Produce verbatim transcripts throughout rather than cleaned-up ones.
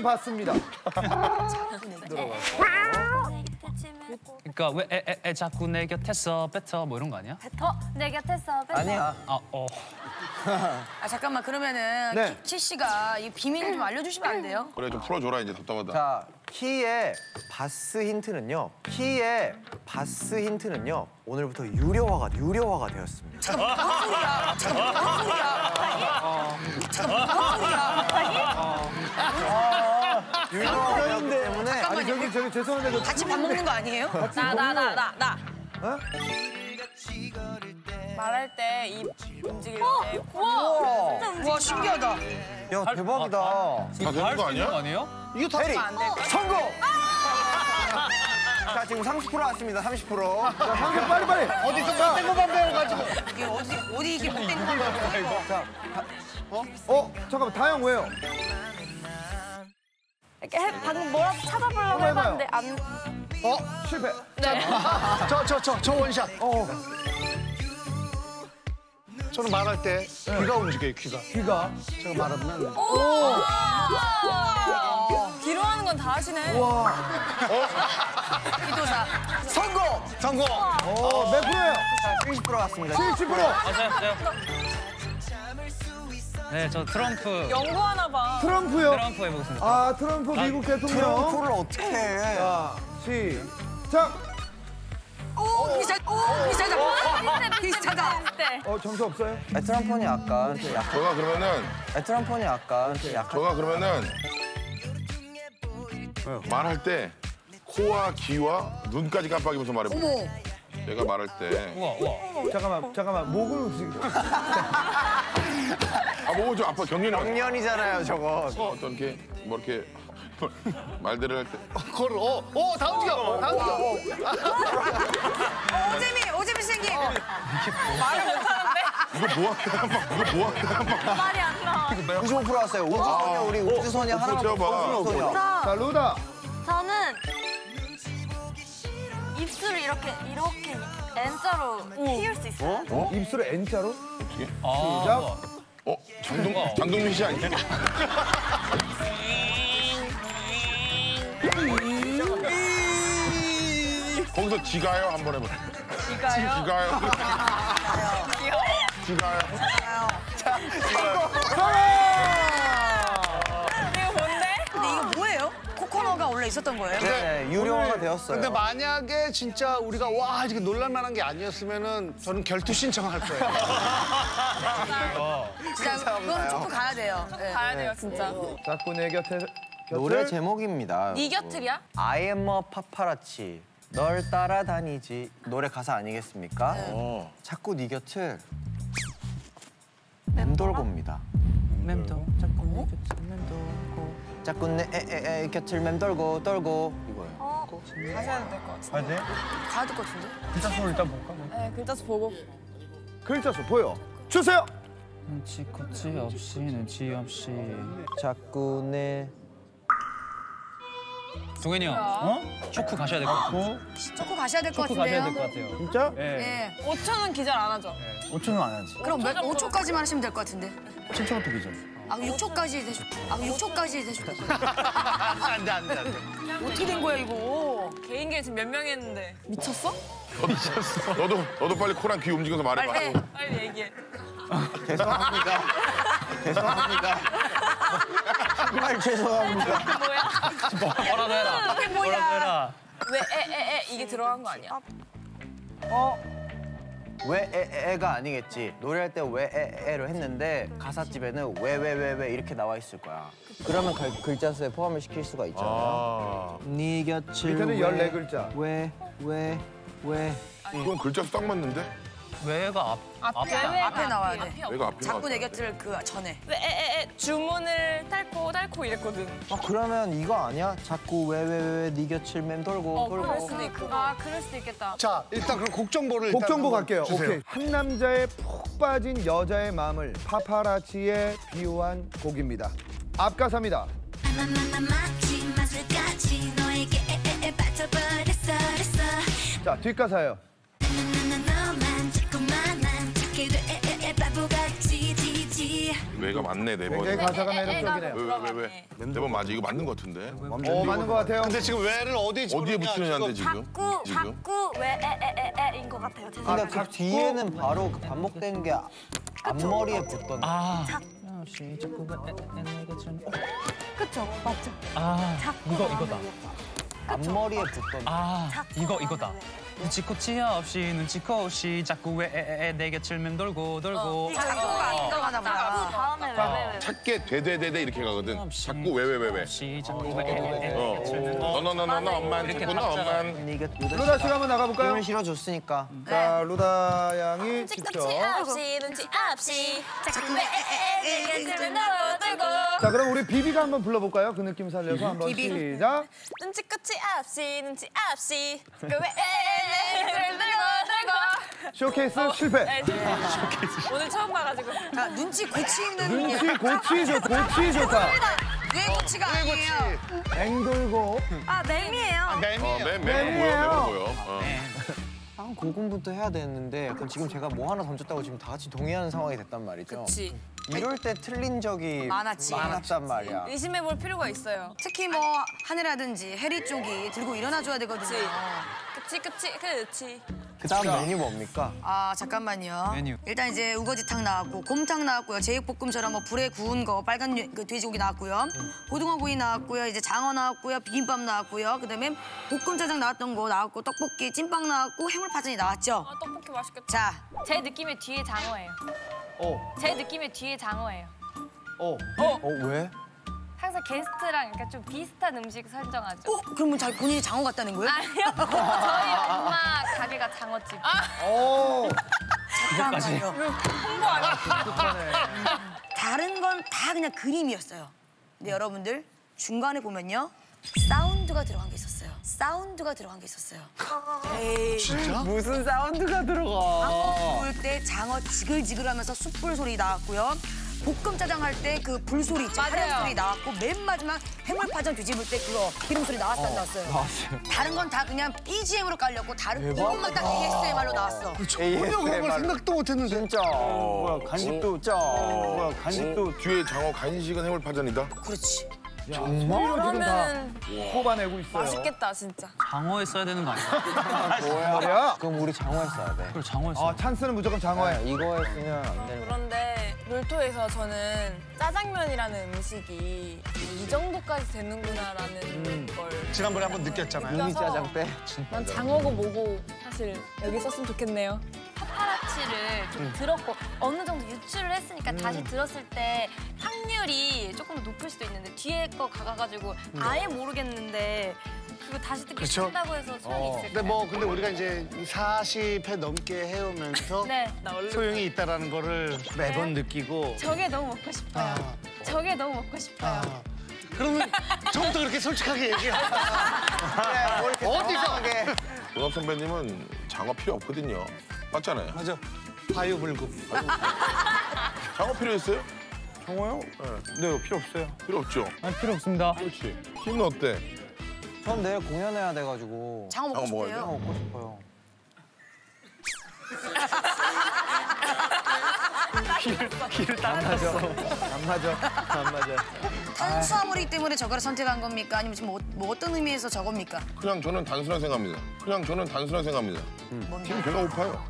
받습니다. 그러니까 왜 애 애 애 자꾸 내 곁에서 뱉어 뭐 이런 거 아니야? 뱉어? 내 곁에서 뱉어? 아니야. 아 어. 아 잠깐만 그러면은 네. 키 씨가 이 비밀 좀 알려주시면 안 돼요? 그래 좀 풀어줘라 이제 답답하다. 자, 키의 바스 힌트는요. 키의 바스 힌트는요. 오늘부터 유료화가 유료화가 되었습니다. 잠깐만 무슨 소리야? 잠깐만 무슨 소리야? 잠깐만 무슨 소리야? 유료화가 되었기 때문에 아니 저기 저기 죄송한데 저 같이 밥 먹는 거 아니에요? 나 나 나 나 나. 어? 말할 때 입 움직일 때 우와. 와 신기하다. 야 대박이다. 다 되는 거 아니야? 아니에요? 이거 다 하면 안 될까? 성공! 자 지금 삼십 퍼센트 왔습니다. 삼십 퍼센트. 자, 상대 빨리 빨리. 어디서 땡고만 배워가지고. 이게 어디 어디 이게 못 된 건가? 자, 어 잠깐만 다영 왜요? 이렇게 해, 방금 뭐라도 찾아보려고 한번 해봐요. 해봤는데 안. 어 실패. 저 저 저 저 원샷. 어 저는 말할 때 귀가 움직여요, 귀가. 귀가. 제가 말하면 뒤로 하는 건 다 하시네. 와. 기도사. 성공! 성공! 어몇 프로예요? 자, 칠십 퍼센트 왔습니다. 칠십 퍼센트. 맞아요, 맞아요. 네, 저 트럼프. 연구하나 봐. 트럼프요. 트럼프 해보겠습니다. 아 트럼프 미국 대통령. 트럼프를 어떻게 해? 자 시작. 오 비슷. 오 비슷하다. 비슷하다. 어 점수 없어요? 트럼프는 약간 좀 약간. 저가 그러면은 트럼프는 약간 좀 약간. 저가 그러면은 말할 때 코와 귀와 눈까지 깜빡이면서 말해볼게. 어머. 내가 말할 때. 우와, 우와. 잠깐만 잠깐만 목을 움직여. 아, 뭐 좀 아파 경련이 왔- 경련이잖아요, 저거. 어, 어떤 이렇게 뭐 이렇게 말들을 할 때. 그걸 어, 어, 다 움직여, 다 움직여. 오재미 오재미 생기. 말을 못하는데. 이거 뭐 하냐 막 이거 뭐 하냐 막. 말이 안 나와. 구십오 퍼센트 왔어요. 우주소녀 우리 우주소녀 어, 하나만 그거 더 우주소녀. 자 루다. 저는 입술을 이렇게 이렇게 N자로 띄울 수 있어요. 어? 입술에 N자로? 어떻게? 아, 시작. 우와. 어 장동 장동민 씨 아니야? 거기서 지가요 한번 해봐. 이가요? 지가요. 지가요. 이거 뭔데? 근데 이거 뭐예요? 코코넛가 원래 있었던 거예요? 네, 유료화가 되었어요. 근데 만약에 진짜 우리가 와 이렇게 놀랄만한 게 아니었으면은 저는 결투 신청할 거예요. 진짜 그건 조금 가야 돼요. 네. 가야 돼요 진짜. 자꾸 내 곁에 곁을. 노래 제목입니다. 네 곁을이야? I am a paparazzi. 널 따라다니지. 노래 가사 아니겠습니까? 어. 자꾸 네 곁을 맴돌고입니다. 맴돌, 자꾸 내 곁을 맴돌고. 자꾸 내 에, 에, 에, 곁을 맴돌고 돌고 이거예요. 어, 가셔야 될 것 같아. 아 네? 가야 될 것 같은데? 글자 수를 일단 볼까? 네, 글자 수 보고. 글자 수 보여. 주세요. 눈치 코치 없이 눈치 없이. 자꾸 내 동현이 형, 어? 초크 가셔야 될 것 같아요. 조금 가셔야 될 것 초크 가셔야 같은데요? 될 것 같아요. 진짜? 예. 네. 오 초는 기절 안 하죠? 오 초는 안 하지. 그럼 몇, 오 초까지만 하시면 될 것 같은데? 칠 초부터 기절. 아, 육 초까지 되죠. 아, 육 초까지 되죠. 안 돼, 안 돼, 안 돼. 어떻게 된 거야, 이거? 개인기에 지금 몇 명 했는데. 미쳤어? 너도 너도 빨리 코랑 귀 움직여서 말해봐. 빨리 해. 빨리 얘기해. 죄송합니다. 죄송합니다. 정말 죄송합니다. 뭐야? 뭐라도 해라. 이게 뭐라도 뭐야? 해라. 왜 에 에 에 이게 들어간 거 아니야? 어? 왜 에, 에가 아니겠지. 노래할 때 왜 에, 에로 했는데 가사집에는 왜 왜 왜 왜 이렇게 나와 있을 거야. 그러면 글, 글자 수에 포함을 시킬 수가 있잖아요. 아. 네 곁을 밑에는 열네 글자. 왜 왜 왜 이건 글자 수 딱 맞는데? 왜가 앞, 앞에 앞에. 앞에 나와야 돼. 왜가 앞에 자꾸 내 나왔다. 곁을 그 전에. 왜 에 에 에 주문을 딸고 딸고 이랬거든. 아 그러면 이거 아니야? 자꾸 왜 왜 왜 네 곁을 맴돌고 어, 그럴 돌고 수도 있고. 아, 그럴 수도 있겠다. 자, 일단 그럼 곡 정보를 곡 일단 정보 한번 갈게요. 주세요. 오케이. 한 남자의 푹 빠진 여자의 마음을 파파라치에 비유한 곡입니다. 앞가사입니다. 자, 뒷가사예요. 왜가 맞네 네 굉장히 번. 가사가 매력적이네요. 왜 왜 왜? 네 번 맞아. 이거 맞는 것 같은데. 어, 맞는 것 같아요. 근데 지금 왜를 어디에 어디에 집어넣냐, 붙이느냐인데 지금. 지금. 자꾸 지금. 자꾸 왜에에에에인 것 같아요. 제 근데 생각에. 그 뒤에는 바로 그 반복되는 게 앞머리에 붙던. 아. 혹시 자꾸 내가 좀. 그쵸 맞죠. 아. 자꾸 이거 이거다. 앞머리에 붙던. 아. 이거 이거다. 눈치코치 없이 눈치코시 자꾸 왜 에, 에, 내 곁을 맴돌고 돌고. 자꾸가 이거 하나 보다. 다음에 왜왜왜. 찾게 되되되되 이렇게 가거든. 자꾸 왜 왜 왜 왜. 없이 자꾸 왜 에, 에, 에, 어. 곁을 맴돌고. 너너너너 엄만 이렇게 자꾸 너 박자가 엄만. 이게 루다 씨가 한번 나가볼까요? 힘을 실어줬으니까. 자, 루다 양이 직접. 눈치 없이 눈치 없이 자꾸 왜에에에에 들고 자, 그럼 우리 비비가 한번 불러볼까요? 그 느낌 살려서 한번 비비. 시작. 눈치 끝이 없이 눈치 없이 자꾸 왜에에에에 들고 들고. 쇼케이스 어. 실패. 네, 오늘 처음 봐가지고. 자, 눈치 고치는 눈치 고치 좋 고치 좋다. 뇌 고치가 아니에요. 앵돌고. 아 맴이에요. 어, 맴이에요. 맨 맨 보여 맨 보여. 어. 한 고군분투 해야 되는데 약간 지금 제가 뭐 하나 던졌다고 지금 다 같이 동의하는 상황이 됐단 말이죠. 그치. 이럴 때 틀린 적이 많았지. 많았단 말이야. 의심해볼 필요가 있어요. 특히 뭐 하늘이라든지 해리 쪽이 들고 일어나줘야 되거든요. 그치 그치 그치. 그 다음 메뉴 뭡니까? 아 잠깐만요. 메뉴. 일단 이제 우거지탕 나왔고 곰탕 나왔고요. 제육볶음처럼 뭐 불에 구운 거 빨간 유- 그 돼지고기 나왔고요. 고등어 구이 나왔고요. 이제 장어 나왔고요. 비빔밥 나왔고요. 그다음에 볶음짜장 나왔던 거 나왔고 떡볶이, 찐빵 나왔고 해물파전이 나왔죠. 아 떡볶이 맛있겠다. 자, 제 느낌에 뒤에 장어예요. 어, 제 느낌에 뒤에 장어예요. 어. 어 왜? 항상 게스트랑 약간 좀 비슷한 음식 설정하죠. 어 그러면 자 본인이 장어 같다는 거예요? 아니요. 저희 엄마 가게가 장어집. 어. 잠깐만요. 홍보 아니야? 다른 건 다 그냥 그림이었어요. 근데 여러분들 중간에 보면요. 사운드가 들어간 게 있었어요. 사운드가 들어간 게 있었어요. 에이. 진짜? 무슨 사운드가 들어가? 장어 구울 때 장어 지글지글하면서 숯불 소리 나왔고요. 볶음 짜장 할 때 그 불소리 있죠. 맞아요. 화력 소리 나왔고 맨 마지막 해물파전 뒤집을 때 그거 기름 소리 나왔어 안 나왔어요? 나왔어요. 다른 건 다 그냥 비지엠으로 깔렸고 다른 이것만 딱 에이에스엠알로 나왔어. 전혀 그런 걸 생각도 못했는데. 진짜. 뭐야 간식도 진짜. 뭐야 간식도. 뒤에 장어 간식은 해물파전이다. 그렇지. 소리로 지금 다 그러면 뽑아내고 있어요. 맛있겠다 진짜. 장어에 써야 되는 거 아니야? 뭐야? 그럼 우리 장어에 써야 돼. 그걸 장어에 써. 아, 찬스는 무조건 장어에. 이거에 쓰면 안 되는 거야. 그런데 놀토에서 저는 짜장면이라는 음식이 이 정도까지 되는구나라는 걸. 지난번에 한번 느꼈잖아요. 미니 짜장 때. 난 장어고 뭐고 사실 여기 썼으면 좋겠네요. 파파라치를 좀 들었고 어느 정도 유출을 했으니까 음. 다시 들었을 때 확률이 조금 높을 수도 있는데 뒤에 거 가가지고 아예 모르겠는데 그거 다시 듣기 그렇죠. 싫다고 해서 소용이 어. 있을까요? 근데 뭐 근데 우리가 이제 사십 회 넘게 해오면서 네. 소용이 있다라는 거를 매번 네. 느끼고. 저게 너무 먹고 싶어요. 아. 저게 너무 먹고 싶어요. 아, 그러면 처음부터 그렇게 솔직하게 얘기해. 네, 어디서? 동엽 선배님은 장어 필요 없거든요. 맞잖아요. 맞아. 바유불급. 장어 필요했어요? 장어요? 네, 필요 없어요. 필요 없죠. 아니 필요 없습니다. 그렇지. 힘은 어때? 전 내일 공연해야 돼가지고. 장어 먹고 장어 먹어야 싶대요. 장어 먹고 싶어요. 안 맞아. 안 맞아. 안 맞아. 탄수화물이기 때문에 저거를 선택한 겁니까? 아니면 지금 뭐, 뭐 어떤 의미에서 저겁니까? 그냥 저는 단순하게 생각합니다. 그냥 저는 단순하게 생각합니다. 지금 배가 고파요.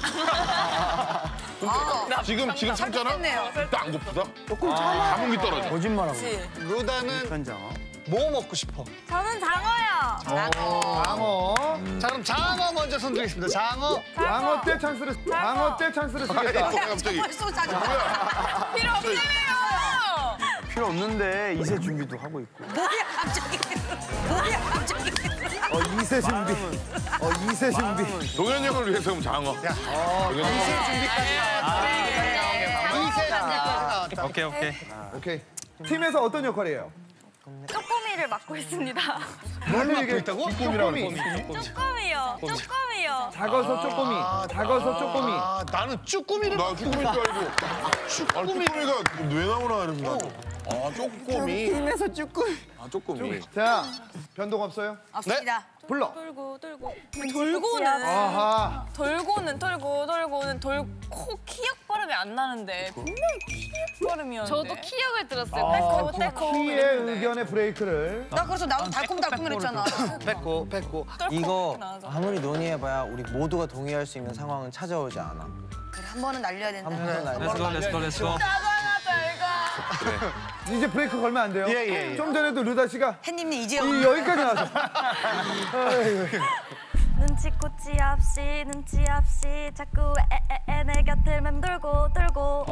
아, 지금 지금 참잖아? 잘못했네요. 딱 안 고프다? 조금 참아. 감흥이 떨어져. 거짓말하고. 루다는 뭐 먹고 싶어? 저는 장어요. 장어. 자 그럼 장어 먼저 손드리겠습니다. 장어. 장어 때 찬스를 장어 때 찬스를 쓰겠다. 아이고, 갑자기. 벌써 짜증. 필요 없다며요. 필요 없는데 이세 준비도 하고 있고. 뭐야 갑자기? 뭐야 갑자기? 어, 이세 준비. 어, 이세 준비. 동현 형을 위해서 그럼 장어. 야. 동현 형. 이세 준비까지 나왔다. 이세 준비까지 나왔다. 오케이 오케이. 오케이. 팀에서 어떤 역할이에요? 쪼꼬미를 맡고 있습니다. 뭘로 얘기해? 있다고? 쪼꼬미. 쪼꼬미요. 쪼꼬미요. 작아서 쪼꼬미. 작아서 쪼꼬미. 아 나는 쭈꾸미를. 나 쭈꾸미인 줄 알고. 쭈꾸미가 왜 나오나 이러면서. 나도. 아, 쪼꼬미. 김에서 쭈꾸미. 아, 쪼꼬미. 자, 변동 없어요? 없습니다. 불러. 돌고 돌고 돌고는 아하. 돌고는 돌고 돌고는 돌코 키읔 발음이 안 나는데 분명히 키읔 발음이었는데. 저도 키역을 들었어요. 아, 빼고 빼고. 키의 의견의 브레이크를. 나 그래서 나도 달콤달콤 했잖아. 뺏고 뺏고. 이거 나와서. 아무리 논의해봐야 우리 모두가 동의할 수 있는 상황은 찾아오지 않아. 그래, 한 번은 날려야 된다. 한 번은 날 Let's go, let's go, let's go. 짜장하자 이거. 이제 브레이크 걸면 안 돼요? 예, 예, 예. 좀 전에도 르다 씨가 햇님님 이제요. 이 여기까지 나왔어. 아이고. 눈치코치 없이 눈치 없이 자꾸 에에에 내 곁을 맴돌고 돌고.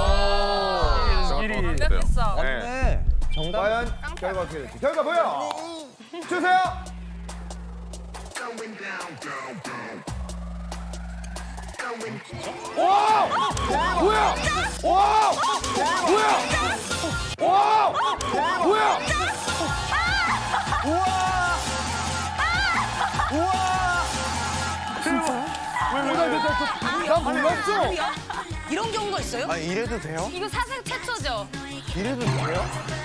완벽했어. 네. 정답. 과연 결과 어떻게 될지. 결과 보여. 주세요. 와! 뭐야? 와! 뭐야? 와! 뭐야? 나 몰랐어. 이런 경우가 있어요? 아 이래도 돼요? 이거 사상 최초죠? 이래도 돼요?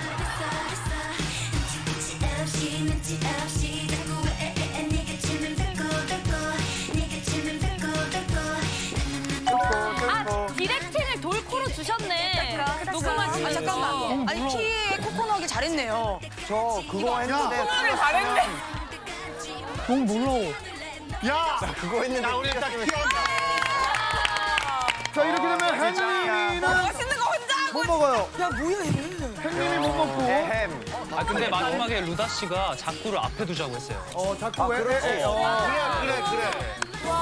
아 디렉팅을 돌코로 주셨네. 녹음하시면서. 아, 잠깐만. 아니, 키에 코코넛이 잘했네요. 저 그거 했는데 를 잘했네. 야, 그거 했는데 나 우리 딱 키웠다. 자, 이렇게 되면 행님이는 맛있는 거 혼자. 못 먹어요. 야, 뭐야, 얘. 행님이 못 먹고. 햄. 아 근데 마지막에 루다 씨가 자꾸를 앞에 두자고 했어요. 어, 자꾸 왜? 에, 에, 어. 그래, 그래, 그래.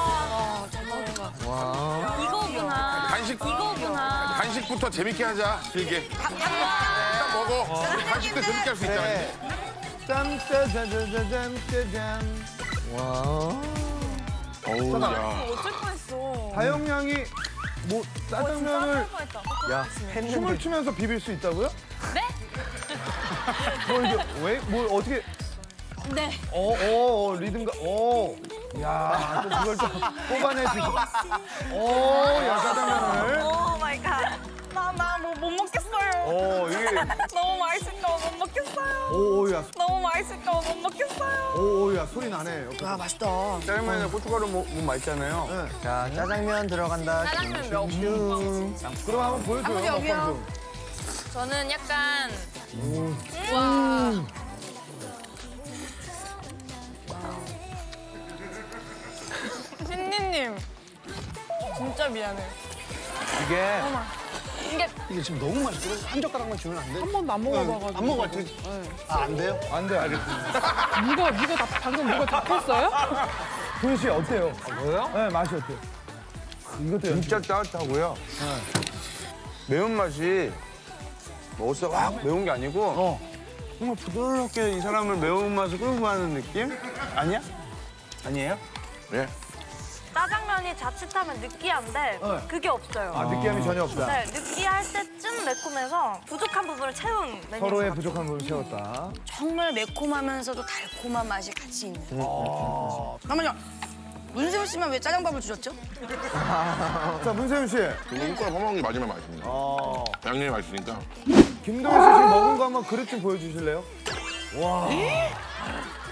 이거구나. 간식, 이거구나. 간식부터 재밌게 하자. 길게. 딱 먹어. 우리 간식도 재밌게 할 수 있잖아. 짠짜자자자잔. 어우, 야. 어쩔 뻔했어. 다영양이 뭐 짜장면을 야 춤을 했는데 추면서 비빌 수 있다고요? 네? 뭐 이게 왜? 뭐 어떻게? 네. 어, 어, 어 리듬가. 어. 야, 또 그걸 또 뽑아내 주고. 어, 야 짜장면을. 오 마이 갓. 나나뭐 못 먹겠어요. 어, 이게. 너무 맛있을까 봐 못 먹겠어요. 오, 야, 너무 맛있을까 봐 못 먹겠어요. 오, 야 소리 나네. 아, 맛있다. 짜장면에 고춧가루 뭐, 뭐 맛있잖아요. 네. 자 짜장면 들어간다. 짜장면 몇 번. 그럼 한번 보여줘요. 한번 여기요. 먹방 좀. 저는 약간 신니님 진짜 미안해. 이게 이게 이게 지금 너무 맛있어. 한 젓가락만 주면 안 돼? 한 번도 안 먹어봐가지고. 안 먹어봤지? 아, 안 돼요? 안 돼, 알겠습니다. 누가 누가 다 방금 누가 답했어요? 도현 씨 어때요? 뭐요? 네, 맛이 어때요? 이것도 연습. 진짜 따뜻하고요. 매운맛이 먹었을 때 확 매운 게 아니고 정말 부드럽게 이 사람을 매운맛을 끌고 가는 느낌? 아니야? 아니에요? 예. 짜장면이 자칫하면 느끼한데 네. 그게 없어요. 아, 느끼함이 전혀 없다. 네, 느끼할 때쯤 매콤해서 부족한 부분을 채운 메뉴인 것 서로의 같아요. 부족한 부분을 채웠다. 정말 매콤하면서도 달콤한 맛이 같이 있는. 잠깐만요. 문세훈 씨만 왜 짜장밥을 주셨죠? 자, 문세윤 씨. 이거 허먹는 게 맞으면 맛있네. 어. 양념이 맛있으니까. 김동현 씨 지금 먹은 거 한번 그릇 좀 보여주실래요? 와.